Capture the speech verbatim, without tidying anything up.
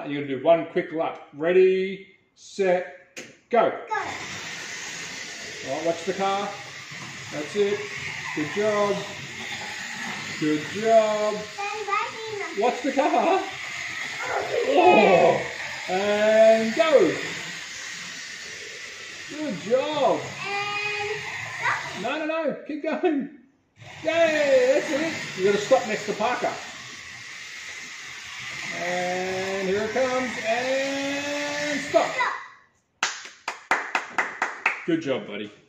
car, and you're going to do one quick lap. Ready, set, go. Go. All right, watch the car. That's it. Good job. Good job. Watch the car. Oh, and go. Good job. And no, no, no. Keep going. Yay, that's it. You've got to stop next to Parker. And here it comes. And stop. stop. Good job, buddy.